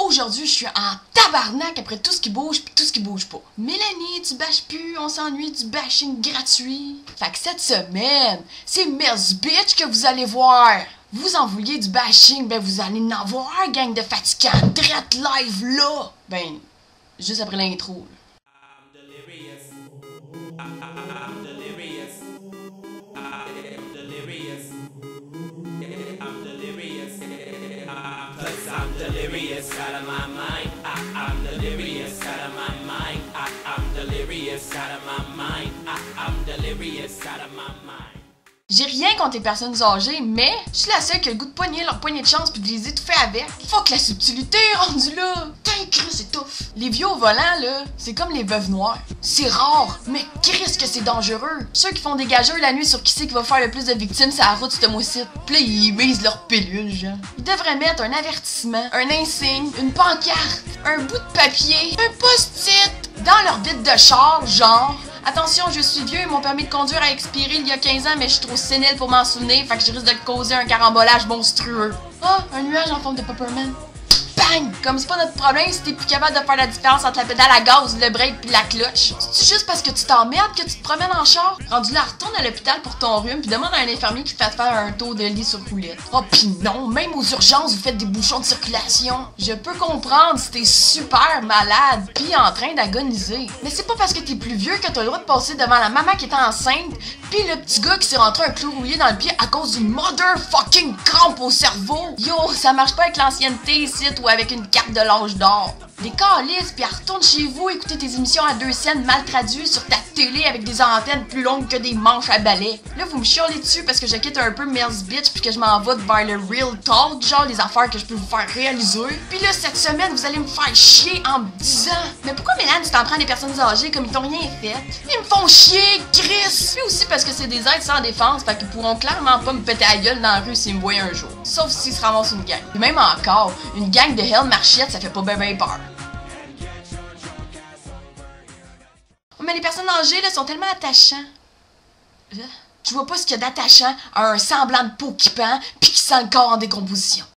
aujourd'hui, je suis en tabarnak après tout ce qui bouge pis tout ce qui bouge pas. Mélanie, tu bâches plus, on s'ennuie du bashing gratuit. Fait que cette semaine, c'est Mers Bitch que vous allez voir. Vous en vouliez du bashing, ben vous allez en avoir, gang de fatigants, drette live là. Ben, juste après l'intro. I'm delirious out of my mind. I'm delirious out of my mind. I'm delirious out of my mind. I'm delirious out of my mind. J'ai rien contre les personnes âgées, mais je suis la seule qui a le goût de pogner leur poignée de chance puis de les étouffer avec. Faut que la subtilité est rendue là. Chris, c'est tough. Les vieux au volant, là, c'est comme les veuves noires. C'est rare, mais Chris que c'est dangereux. Ceux qui font des gageurs la nuit sur qui c'est qui va faire le plus de victimes, c'est la route ce mois-ci. Pis là, ils visent leur pilule, genre. Ils devraient mettre un avertissement, un insigne, une pancarte, un bout de papier, un post-it dans leur vitre de char, genre... Attention, je suis vieux et mon permis de conduire a expiré il y a 15 ans, mais je suis trop sénile pour m'en souvenir, fait que je risque de causer un carambolage monstrueux. Ah, un nuage en forme de Pepperman. Bang! Comme c'est pas notre problème si t'es plus capable de faire la différence entre la pédale à gaz, le break pis la clutch. C'est juste parce que tu t'emmerdes que tu te promènes en char? Rendu là, retourne à l'hôpital pour ton rhume pis demande à un infirmier qui te fasse faire un tour de lit sur roulette. Oh pis non, même aux urgences vous faites des bouchons de circulation. Je peux comprendre si t'es super malade pis en train d'agoniser. Mais c'est pas parce que t'es plus vieux que t'as le droit de passer devant la maman qui est enceinte pis le petit gars qui s'est rentré un clou rouillé dans le pied à cause d'une motherfucking crampe au cerveau. Yo, ça marche pas avec l'ancienneté ici ou avec une carte de l'âge d'or. Des calices, pis retourne chez vous écouter tes émissions à 2 scènes mal traduites sur ta télé avec des antennes plus longues que des manches à balai. Là, vous me chiolez dessus parce que je quitte un peu Mers Bitch puis que je m'en vais vers le real talk, genre les affaires que je peux vous faire réaliser. Puis là, cette semaine, vous allez me faire chier en me disant « Mais pourquoi, Mélanie, tu t'en prends des personnes âgées comme ils t'ont rien fait? » Ils me font chier, Chris! Puis aussi parce que c'est des êtres sans défense, fait qu'ils pourront clairement pas me péter la gueule dans la rue s'ils me voient un jour. Sauf s'ils se ramassent une gang. Et même encore, une gang de Hell Marchette, ça fait pas ben peur. Mais les personnes âgées, là, sont tellement attachants. Je vois pas ce qu'il y a d'attachant à un semblant de peau qui pend pis qui sent le corps en décomposition.